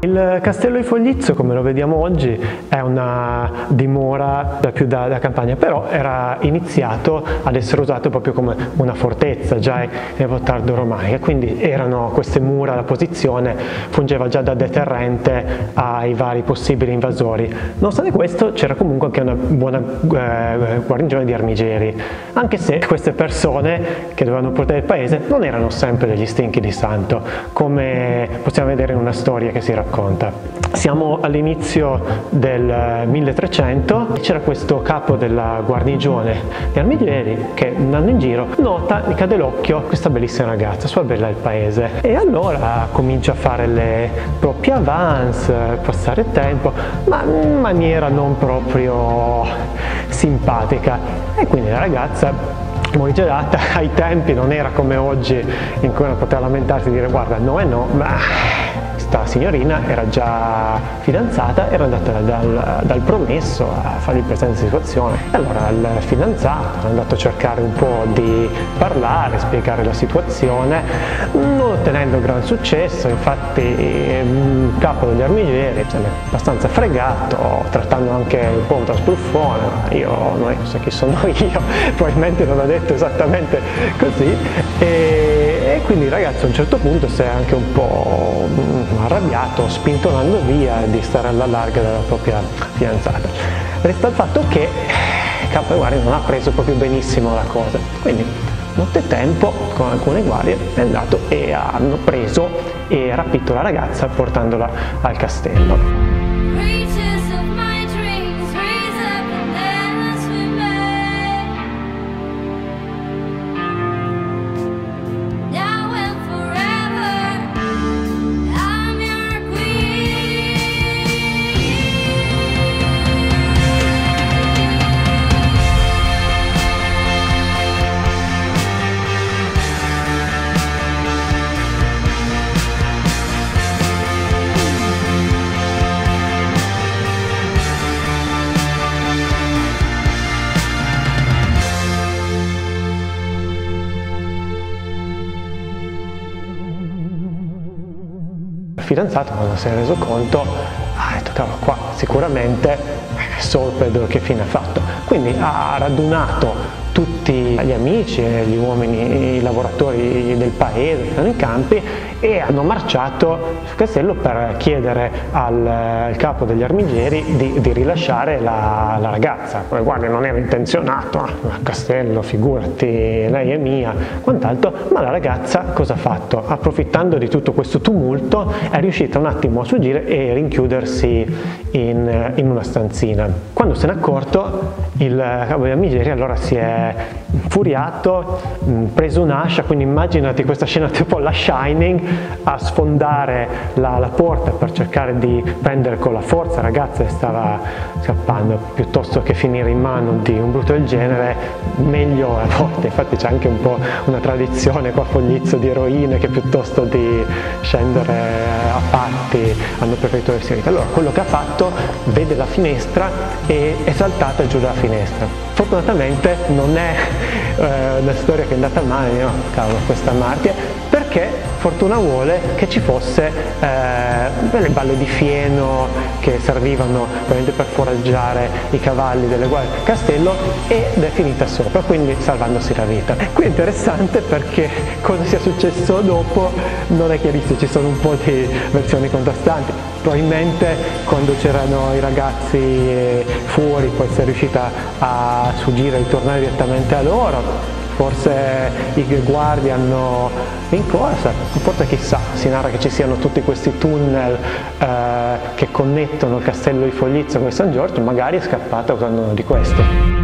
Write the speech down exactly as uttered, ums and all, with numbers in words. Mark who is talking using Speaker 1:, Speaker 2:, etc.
Speaker 1: Il castello di Foglizzo, come lo vediamo oggi, è una dimora da più da, da campagna, però era iniziato ad essere usato proprio come una fortezza già in epoca tardo-romanica, quindi erano queste mura, la posizione fungeva già da deterrente ai vari possibili invasori. Nonostante questo c'era comunque anche una buona eh, guarnigione di armigeri, anche se queste persone che dovevano proteggere il paese non erano sempre degli stinchi di santo, come possiamo vedere in una storia che si racconta. Siamo all'inizio del milletrecento e c'era questo capo della guarnigione di armigeri che, andando in giro, nota, gli cade l'occhio questa bellissima ragazza, sua bella del paese, e allora comincia a fare le proprie avance, passare il tempo, ma in maniera non proprio simpatica, e quindi la ragazza, morigerata, ai tempi non era come oggi in cui non poteva lamentarsi e dire guarda no e no, ma questa signorina era già fidanzata, era andata dal, dal promesso a fargli presente la situazione. E allora il fidanzato è andato a cercare un po' di parlare, spiegare la situazione, non ottenendo gran successo. Infatti il capo degli armigeri se n'è abbastanza fregato, trattando anche un po' da spruffone, ma io non so chi sono io, probabilmente non ha detto esattamente così, e, e quindi il ragazzo a un certo punto si è anche un po' arrabbiato, spintonando via di stare alla larga dalla propria fidanzata. Resta il fatto che il capo delle guardie non ha preso proprio benissimo la cosa, quindi nottetempo con alcune guardie è andato e hanno preso e rapito la ragazza portandola al castello. Il fidanzato, quando si è reso conto, ha detto cavolo, qua sicuramente Sorped che fine ha fatto, quindi ha radunato tutti gli amici, gli uomini, i lavoratori del paese che erano in campi, e hanno marciato sul castello per chiedere al, al capo degli armigeri di, di rilasciare la, la ragazza. Guarda, non era intenzionato, al castello, figurati, lei è mia, quant'altro, ma la ragazza cosa ha fatto? Approfittando di tutto questo tumulto è riuscita un attimo a sfuggire e rinchiudersi in, in una stanzina. Quando se n'è accorto, il capo degli armigeri allora si è infuriato, preso un'ascia, quindi immaginati questa scena tipo la Shining, a sfondare la, la porta per cercare di prendere con la forza la ragazza che stava scappando, piuttosto che finire in mano di un brutto del genere, meglio a volte. Infatti c'è anche un po' una tradizione qua a Foglizzo di eroine che piuttosto di scendere a patti hanno preferito essere vita. Allora quello che ha fatto, vede la finestra e è saltata giù dalla finestra. Fortunatamente non è eh, una storia che è andata male, no, cavolo, questa martia, perché fortuna vuole che ci fosse eh, delle balle di fieno che servivano ovviamente per foraggiare i cavalli delle guardie del castello, ed è finita sopra, quindi salvandosi la vita. Qui è interessante perché cosa sia successo dopo non è chiarissimo, ci sono un po' di versioni contrastanti. Probabilmente quando c'erano i ragazzi fuori poi si è riuscita a sfuggire e ritornare direttamente a loro. Forse i guardie hanno rincorsa, forse chissà, si narra che ci siano tutti questi tunnel eh, che connettono il castello di Foglizzo con San Giorgio, magari è scappata usando uno di questi.